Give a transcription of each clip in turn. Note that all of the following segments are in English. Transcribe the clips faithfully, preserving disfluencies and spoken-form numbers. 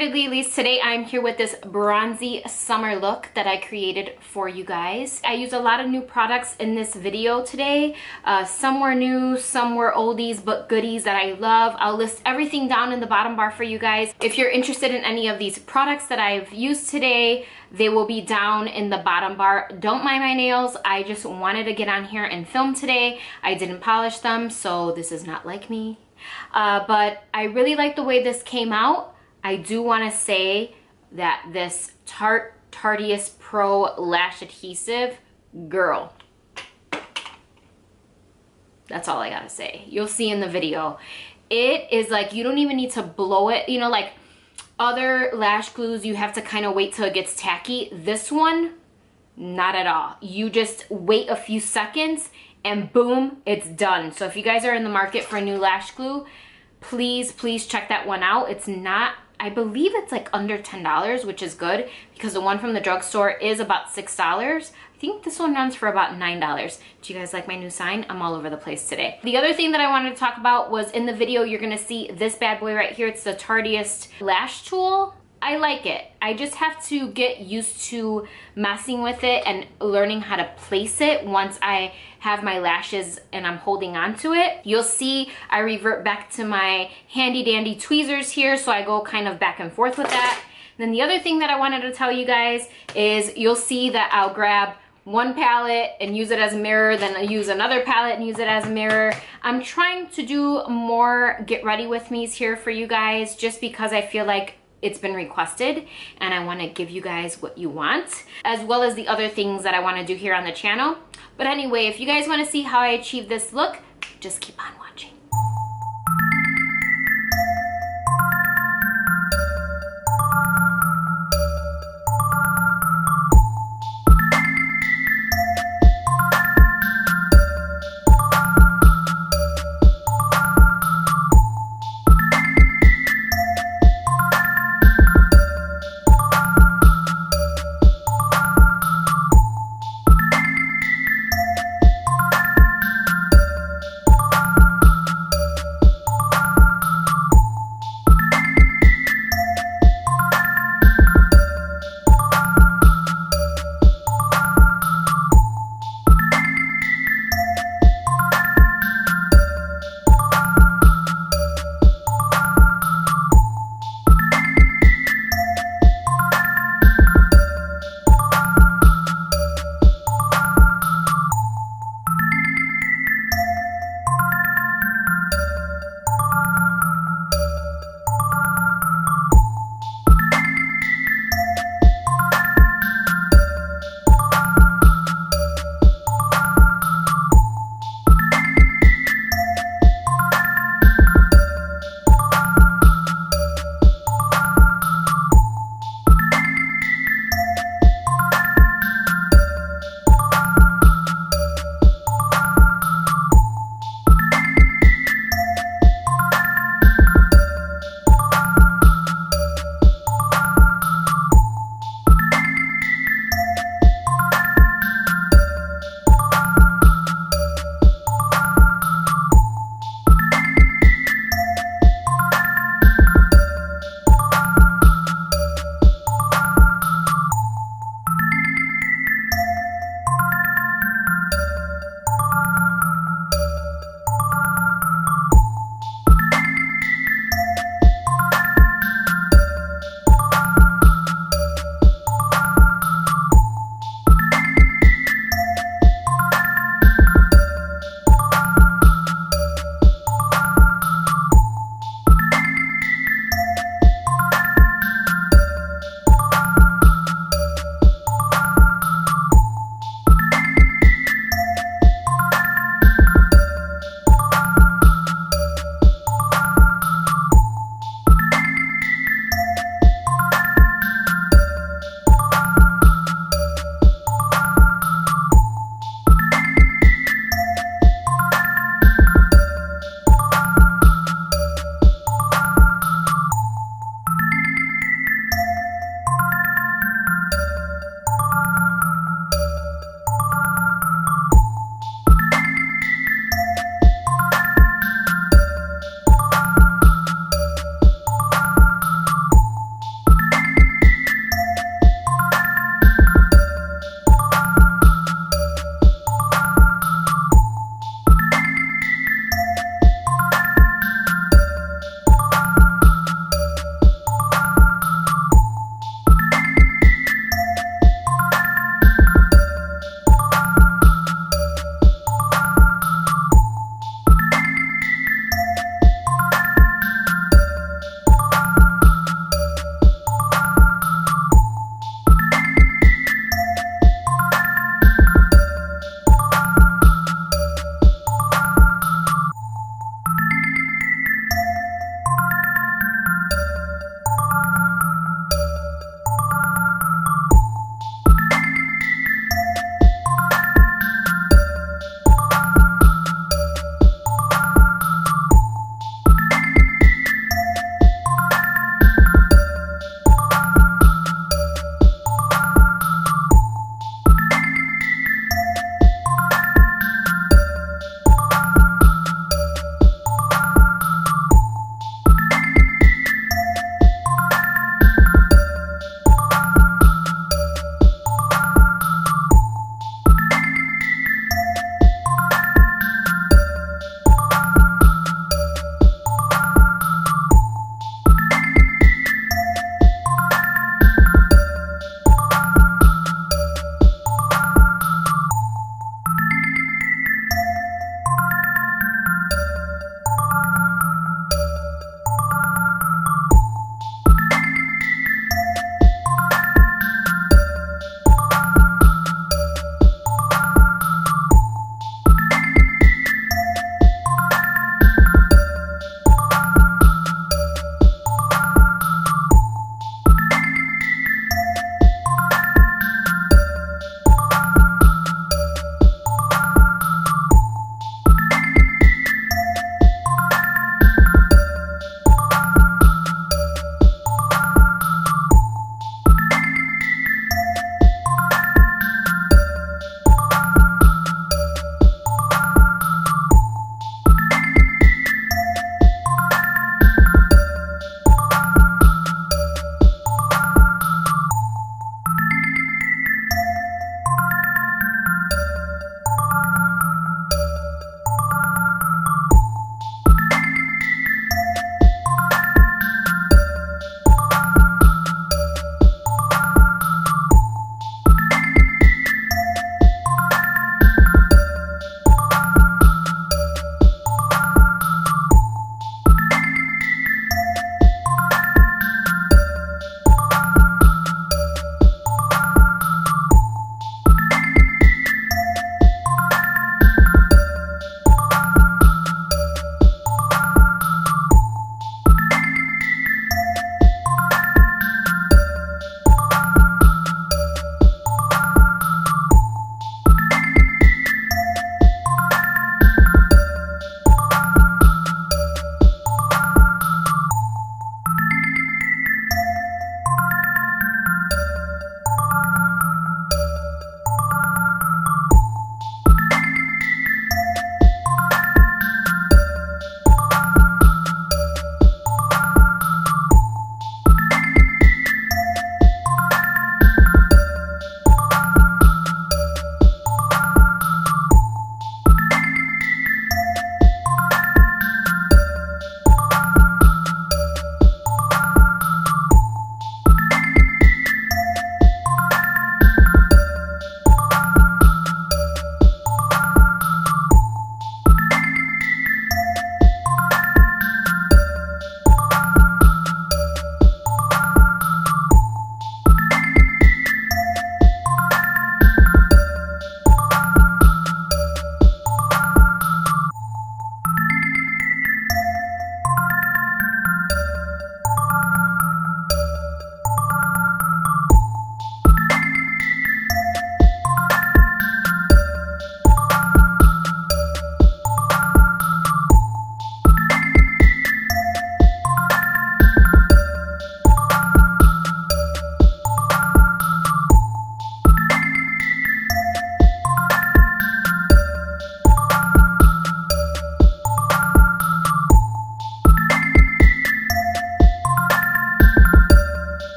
Candidly Elise. Today I'm here with this bronzy summer look that I created for you guys. I used a lot of new products in this video today. Uh, some were new, some were oldies but goodies that I love. I'll list everything down in the bottom bar for you guys. If you're interested in any of these products that I've used today, they will be down in the bottom bar. Don't mind my nails. I just wanted to get on here and film today. I didn't polish them, so this is not like me. Uh, but I really like the way this came out. I do want to say that this Tarte Tarteist Pro Lash Adhesive, girl. That's all I gotta say. You'll see in the video. It is like, you don't even need to blow it. You know, like other lash glues, you have to kind of wait till it gets tacky. This one, not at all. You just wait a few seconds and boom, it's done. So if you guys are in the market for a new lash glue, please, please check that one out. It's not, I believe it's like under ten dollars, which is good because the one from the drugstore is about six dollars. I think this one runs for about nine dollars. Do you guys like my new sign? I'm all over the place today. The other thing that I wanted to talk about was in the video, you're gonna see this bad boy right here. It's the Tarteist Lash Tool. I like it. I just have to get used to messing with it and learning how to place it once I have my lashes and I'm holding on to it. You'll see I revert back to my handy dandy tweezers here, so I go kind of back and forth with that. And then the other thing that I wanted to tell you guys is you'll see that I'll grab one palette and use it as a mirror, then I use another palette and use it as a mirror. I'm trying to do more get ready with me's here for you guys just because I feel like it's been requested and I want to give you guys what you want, as well as the other things that I want to do here on the channel. But anyway, if you guys want to see how I achieve this look, just keep on watching.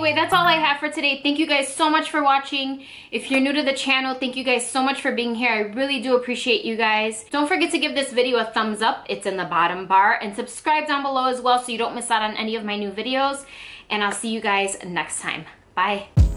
anyway, that's all I have for today. Thank you guys so much for watching. If you're new to the channel, thank you guys so much for being here. I really do appreciate you guys. Don't forget to give this video a thumbs up. It's in the bottom bar. And subscribe down below as well so you don't miss out on any of my new videos. And I'll see you guys next time. Bye.